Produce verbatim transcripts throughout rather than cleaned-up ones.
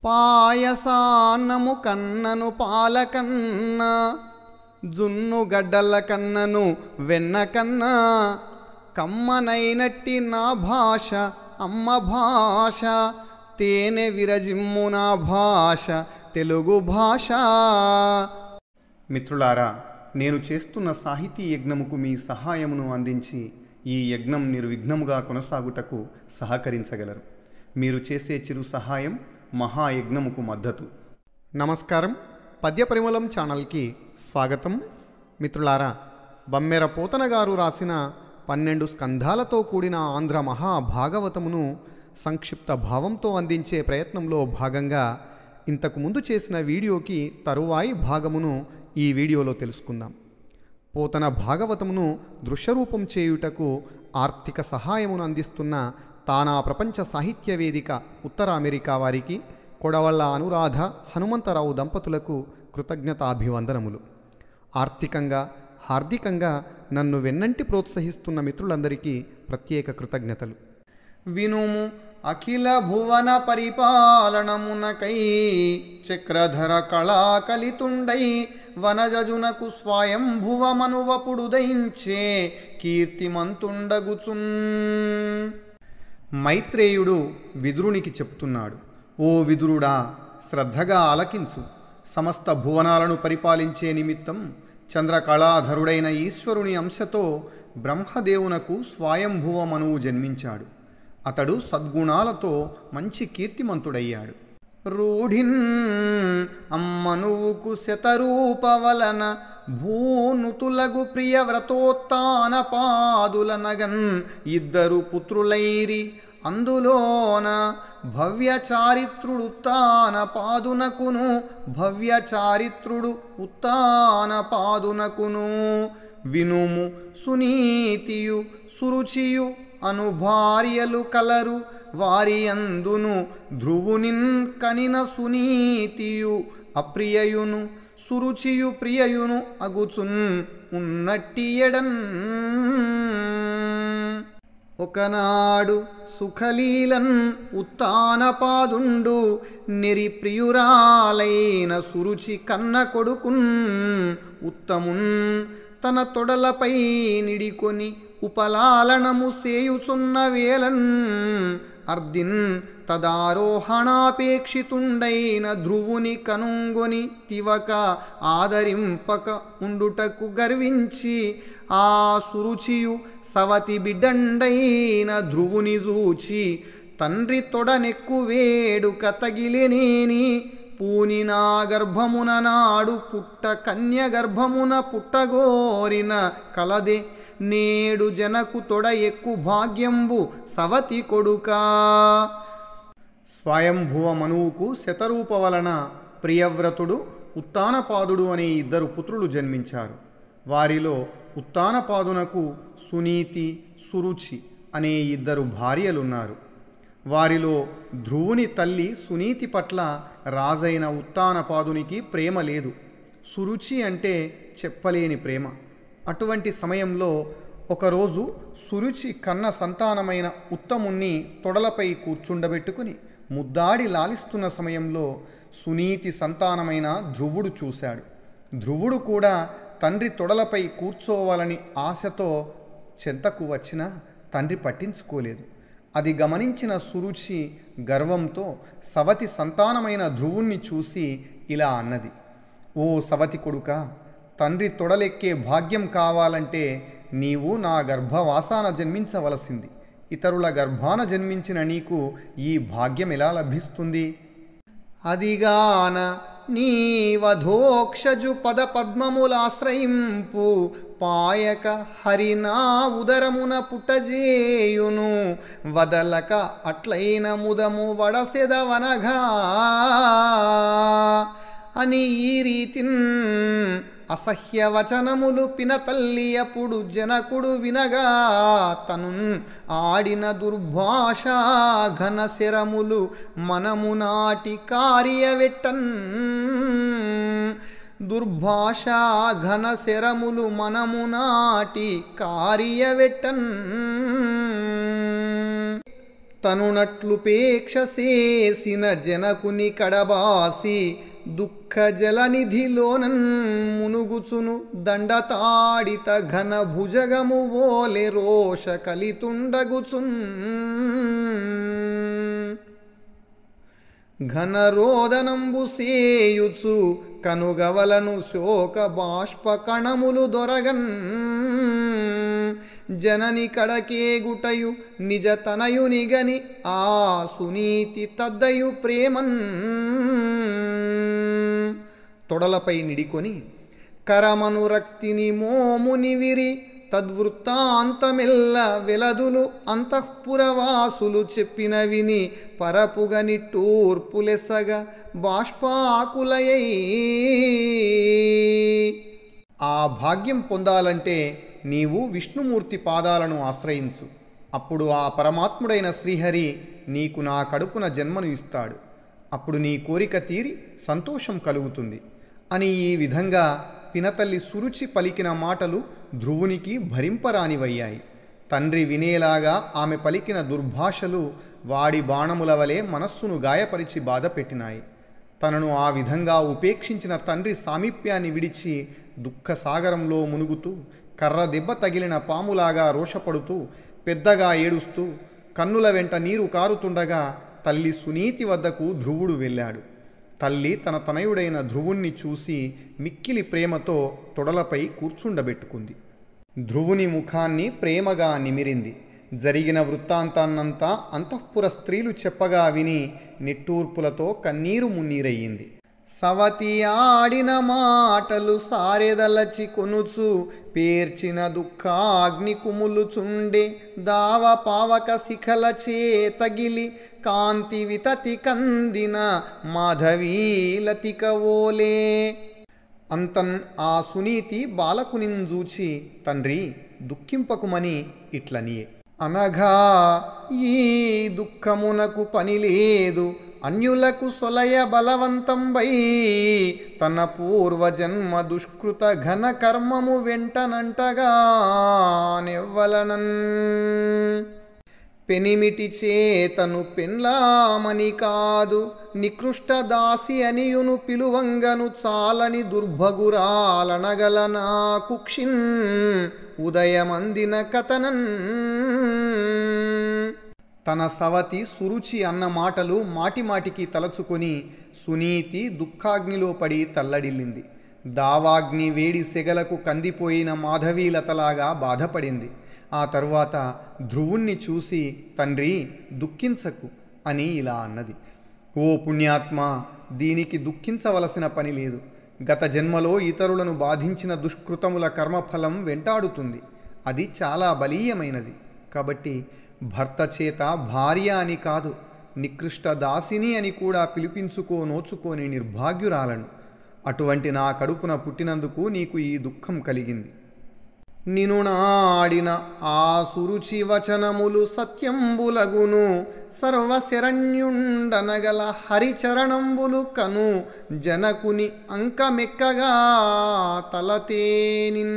పాయసాన్నము కన్నను పాలకన్న జున్ను గడ్డల కన్నను వెన్న కన్నా కమ్మనైనట్టి నా భాష అమ్మ భాష తేనె విరజిమ్ము నా భాష తెలుగు భాష. మిత్రులారా, నేను చేస్తున్న సాహితీ యజ్ఞముకు మీ సహాయమును అందించి ఈ యజ్ఞం నిర్విఘ్నముగా కొనసాగుటకు సహకరించగలరు. మీరు చేసే చిరు సహాయం మహాయజ్ఞముకు మద్దతు. నమస్కారం, పద్య పరిమళం ఛానల్కి స్వాగతం. మిత్రులారా, బమ్మెర పోతన గారు రాసిన పన్నెండు స్కంధాలతో కూడిన ఆంధ్ర మహాభాగవతమును సంక్షిప్త భావంతో అందించే ప్రయత్నంలో భాగంగా ఇంతకుముందు చేసిన వీడియోకి తరువాయి భాగమును ఈ వీడియోలో తెలుసుకుందాం. పోతన భాగవతమును దృశ్యరూపం చేయుటకు ఆర్థిక సహాయమును అందిస్తున్న తానా ప్రపంచ సాహిత్య వేదిక ఉత్తర అమెరికా వారికి, కొడవళ్ళ అనురాధ హనుమంతరావు దంపతులకు కృతజ్ఞతాభివందనములు. ఆర్థికంగా హార్దికంగా నన్ను వెన్నంటి ప్రోత్సహిస్తున్న మిత్రులందరికీ ప్రత్యేక కృతజ్ఞతలు. వినుము అఖిల భువన పరిపాలనమునకై చక్రధర కళాకలితుండై వనజజునకు స్వయంభువమనువపుడు దయించే కీర్తిమంతుండగుచున్. మైత్రేయుడు విదురునికి చెప్తున్నాడు, ఓ విదురుడా, శ్రద్ధగా ఆలకించు. సమస్త భువనాలను పరిపాలించే నిమిత్తం చంద్రకళాధరుడైన ఈశ్వరుని అంశతో బ్రహ్మదేవునకు స్వయంభువమనువు జన్మించాడు. అతడు సద్గుణాలతో మంచి కీర్తిమంతుడయ్యాడు. రూఢిన్ అమ్మనువుకు శతరూప వలన భూనుతులగు ప్రియవ్రతోత్తాన పాదుల నగన్ ఇద్దరు పుత్రులైరి అందులోన భవ్య చారిత్రుడు ఉత్తాన పాదునకును భవ్య చారిత్రుడు ఉత్తాన పాదునకును. వినుము సునీతియు సురుచియు అను భార్యలు కలరు వారి అందును ధ్రువునిన్ కనిన సునీతియు అప్రియయును సురుచియు ప్రియయును అగుచున్ ఉన్నట్టి ఎడన్. ఒకనాడు సుఖలీలన్ ఉత్తానపాదుండు నెరి ప్రియురాలైన సురుచి కన్న కొడుకున్ ఉత్తమున్ తన తొడలపై నిడికొని ఉపలాలనము సేయుచున్న వేలన్ అర్దిన్ తదారోహణాపేక్షితుండైన ధ్రువుని కనుంగొని తివక ఆదరింపక ఉండుటకు గర్వించి ఆ సురుచియు సవతి బిడ్డండైన ధ్రువుని జూచి తండ్రి తొడనెక్కు వేడుక తగిలినేని పూనినా గర్భమున నాడు పుట్ట కన్య గర్భమున పుట్టగోరిన కలదే నేడు జనకు తొడ ఎక్కు భాగ్యంబు సవతి కొడుకా. స్వయంభువ మనువుకు శతరూప వలన ప్రియవ్రతుడు ఉత్తానపాదుడు అనే ఇద్దరు పుత్రులు జన్మించారు. వారిలో ఉత్తానపాదునకు సునీతి సురుచి అనే ఇద్దరు భార్యలున్నారు. వారిలో ధ్రువుని తల్లి సునీతి పట్ల రాజైన ఉత్తానపాదునికి ప్రేమ లేదు. సురుచి అంటే చెప్పలేని ప్రేమ. అటువంటి సమయంలో ఒకరోజు సురుచి కన్న సంతానమైన ఉత్తముణ్ణి తొడలపై కూర్చుండబెట్టుకుని ముద్దాడి లాలిస్తున్న సమయంలో సునీతి సంతానమైన ధ్రువుడు చూశాడు. ధ్రువుడు కూడా తండ్రి తొడలపై కూర్చోవాలని ఆశతో చెంతకు వచ్చినా తండ్రి పట్టించుకోలేదు. అది గమనించిన సురుచి గర్వంతో సవతి సంతానమైన ధ్రువుణ్ణి చూసి ఇలా అన్నది, ఓ సవతి కొడుకా, తండ్రి తొడలెక్కే భాగ్యం కావాలంటే నీవు నా గర్భవాసాన జన్మించవలసింది. ఇతరుల గర్భాన జన్మించిన నీకు ఈ భాగ్యం ఎలా లభిస్తుంది? అదిగాన నీవధోక్షజు పద పద్మములాశ్రయింపు పాయక హరినా ఉదరమున పుట్టజేయును వదలక అట్లైన ముదము వడసెదవనగా అని ఈ రీతిన్ అసహ్య వచనములు పినతల్లి అప్పుడు జనకుడు వినగా తను ఆడిన దుర్భాష ఘన శరములు మనము నాటి కార్యవెట్టన్. దుర్భాష ఘన శరములు మనము నాటి కార్యవెట్టన్. తనునట్లు పేక్ష చేసిన జనకుని కడబాసి దుఃఖ జలనిధిలోనన్ మునుగుచును దండతాడిత ఘన భుజగము ఓలె రోష కలితుండగుచున్ ఘనరోదనంబు సేయుచు కనుగవలను శోక బాష్ప కణములు దొరగన్ జనని కడకేగుటయు నిజ తనయునిగని ఆ సునీతి తద్దయు ప్రేమన్ తొడలపై నిడికొని కరమనురక్తిని మోముని విరి తద్వృత్తాంతమెల్ల వెలదులు అంతఃపురవాసులు చెప్పిన విని పరపుగని టూర్పులెసగ బాష్పాకులయై. ఆ భాగ్యం పొందాలంటే నీవు విష్ణుమూర్తి పాదాలను ఆశ్రయించు. అప్పుడు ఆ పరమాత్ముడైన శ్రీహరి నీకు నా కడుపున జన్మను ఇస్తాడు. అప్పుడు నీ కోరిక తీరి సంతోషం కలుగుతుంది అని ఈ విధంగా పినతల్లి సురుచి పలికిన మాటలు ధ్రువునికి భరింపరానివయ్యాయి. తండ్రి వినేలాగా ఆమె పలికిన దుర్భాషలు వాడి బాణముల వలె మనస్సును గాయపరిచి బాధపెట్టినాయి. తనను ఆ విధంగా ఉపేక్షించిన తండ్రి సామీప్యాన్ని విడిచి దుఃఖసాగరంలో మునుగుతూ కర్ర దెబ్బ తగిలిన పాములాగా రోషపడుతూ పెద్దగా ఏడుస్తూ కన్నుల వెంట నీరు కారుతుండగా తల్లి సునీతి వద్దకు ధ్రువుడు వెళ్ళాడు. తల్లి తన తనయుడైన ధ్రువుణ్ణి చూసి మిక్కిలి ప్రేమతో తొడలపై కూర్చుండబెట్టుకుంది. ధ్రువుని ముఖాన్ని ప్రేమగా నిమిరింది. జరిగిన వృత్తాంతాన్నంతా అంతఃపుర స్త్రీలు చెప్పగా విని నిట్టూర్పులతో కన్నీరు మున్నీరయ్యింది. సవతి ఆడిన మాటలు సారెదలచి కొనుచు పేర్చిన దుఃఖాగ్ని కుములుచుండే దావ పావక శిఖల చేతగిలి కాంతి వితతి కందిన మాధవీలతిక ఓలే. అంతన్ ఆ సునీతి బాలకునింజూచి తండ్రి దుఃఖింపకుమని ఇట్లనియే. అనగా ఈ దుఃఖమునకు పని లేదు, అన్యులకు సొలయ బలవంతంబై తన పూర్వజన్మ దుష్కృత ఘన కర్మము వెంటనంటగా నెవ్వలనన్ పెనిమిటి చేతను పెన్లామని కాదు నికృష్ట దాసి అనియును పిలువంగను చాలని దుర్భగురాలనగలనా కుక్షిన్ ఉదయమందిన కథనన్. తన సవతి సురుచి అన్న మాటలు మాటిమాటికి తలచుకొని సునీతి దుఃఖాగ్నిలో పడి తల్లడిల్లింది. దావాగ్ని వేడి సెగలకు కందిపోయిన మాధవీలతలాగా బాధపడింది. ఆ తరువాత ధ్రువుణ్ణి చూసి తండ్రి దుఃఖించకు అని ఇలా అన్నది. ఓ పుణ్యాత్మ, దీనికి దుఃఖించవలసిన పని లేదు. గత జన్మలో ఇతరులను బాధించిన దుష్కృతముల కర్మఫలం వెంటాడుతుంది. అది చాలా బలీయమైనది. కాబట్టి భర్త చేత భార్య అని కాదు, నికృష్ట దాసిని అని కూడా పిలిపించుకో నోచుకోని నిర్భాగ్యురాలను. అటువంటి నా కడుపున పుట్టినందుకు నీకు ఈ దుఃఖం కలిగింది. నిను నాడిన ఆ సురుచి వచనములు సత్యంబులగును సర్వశరణ్యుండనగల హరిచరణంబులు కను జనకుని అంకమెక్కగా తలతేనిన్.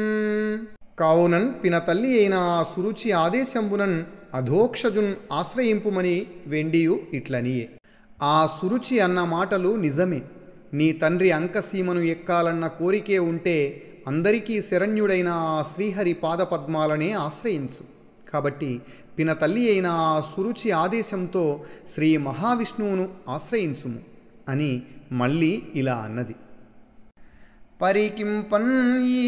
కావునన్ పినతల్లి అయిన ఆ సురుచి ఆదేశంబునన్ అధోక్షజున్ ఆశ్రయింపుమని వెండియు ఇట్లనియే. ఆ సురుచి అన్న మాటలు నిజమే. నీ తండ్రి అంకసీమను ఎక్కాలన్న కోరికే ఉంటే అందరికీ శరణ్యుడైన ఆ శ్రీహరి పాదపద్మాలనే ఆశ్రయించు. కాబట్టి పినతల్లి అయిన ఆ సురుచి ఆదేశంతో శ్రీ మహావిష్ణువును ఆశ్రయించుము అని మళ్ళీ ఇలా అన్నది. పరికింపన్ ఈ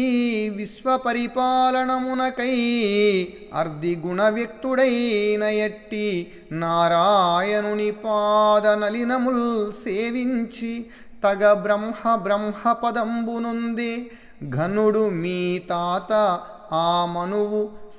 విశ్వపరిపాలనమునకై అర్ధి గుణవ్యక్తుడైన ఎట్టి నారాయణుని పాదనలినముల్ సేవించి తగ బ్రహ్మ బ్రహ్మ పదంబునుంది ఘనుడు మీ తాత ఆ మనువు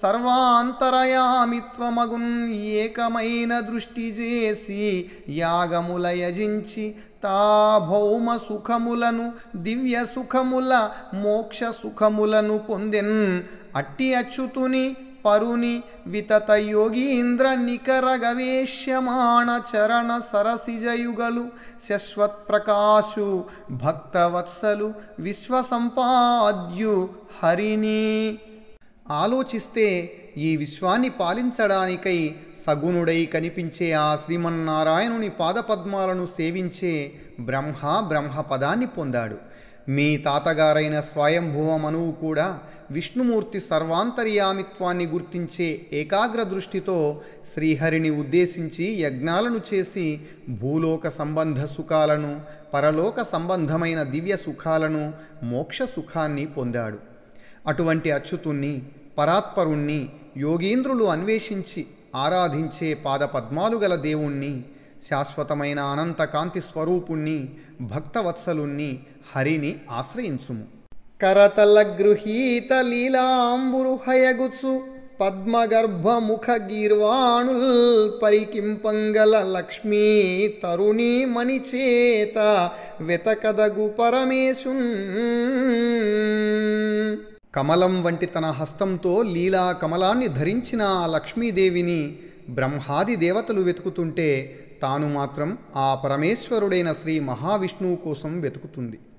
సర్వాంతరయామిత్వమగున్ ఏకమైన దృష్టి చేసి యాగముల యజించి తా భౌమ సుఖములను దివ్య సుఖముల మోక్ష సుఖములను పొందెన్. అట్టి అచ్యుతుని పరుని వితత యోగీంద్ర నికర గవేష్యమాణ చరణ సరసిజయుగలు శశ్వత్ప్రకాశు భక్తవత్సలు విశ్వసంపాద్యు హరిని. ఆలోచిస్తే ఈ విశ్వాన్ని పాలించడానికై సగుణుడై కనిపించే ఆ శ్రీమన్నారాయణుని పాదపద్మాలను సేవించే బ్రహ్మ బ్రహ్మపదాన్ని పొందాడు. మీ తాతగారైన స్వయంభువ మనువు కూడా విష్ణుమూర్తి సర్వాంతర్యామిత్వాన్ని గుర్తించే ఏకాగ్ర దృష్టితో శ్రీహరిని ఉద్దేశించి యజ్ఞాలను చేసి భూలోక సంబంధ సుఖాలను, పరలోక సంబంధమైన దివ్య సుఖాలను, మోక్ష సుఖాన్ని పొందాడు. అటువంటి అచ్యుతుణ్ణి, పరాత్పరుణ్ణి యోగీంద్రులు అన్వేషించి ఆరాధించే పాదపద్మాలు గల దేవుణ్ణి, శాశ్వతమైన అనంత కాంతి స్వరూపుణ్ణి, భక్తవత్సలుణ్ణి, హరిని ఆశ్రయించుము. కరతల గృహీత లీలాంబురుహయగుచు పద్మగర్భముఖ గీర్వాణుల్ పరికింపంగల లక్ష్మీ తరుణీ మణిచేత వెతకదగు పరమేశున్. కమలం వంటి తన హస్తంతో లీలా కమలాన్ని ధరించిన ఆ లక్ష్మీదేవిని బ్రహ్మాది దేవతలు వెతుకుతుంటే తాను మాత్రం ఆ పరమేశ్వరుడైన శ్రీ మహావిష్ణువు కోసం వెతుకుతుంది.